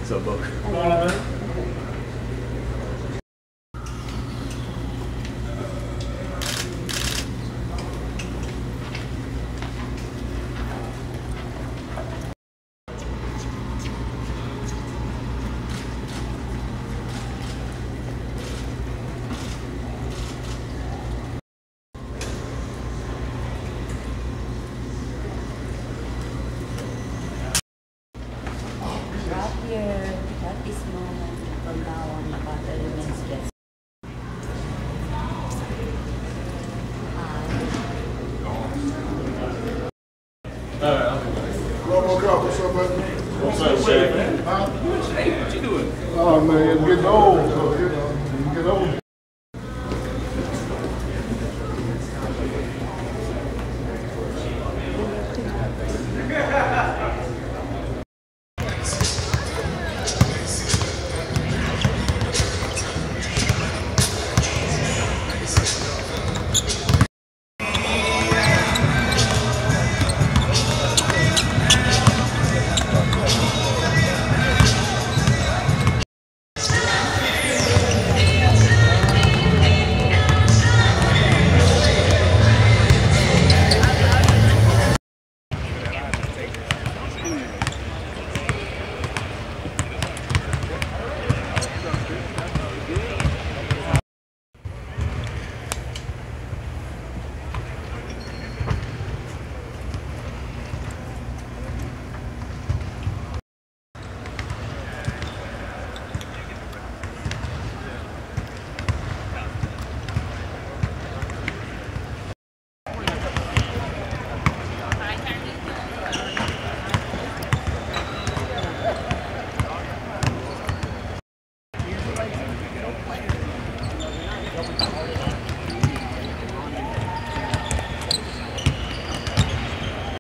What's up, Bo? Come on, man. Here, at this moment, from now on, the battle remains just. What's up, buddy? What's up, Shaq? Huh? Hey, what you doing? Oh, man, getting old, so, you know, you get old.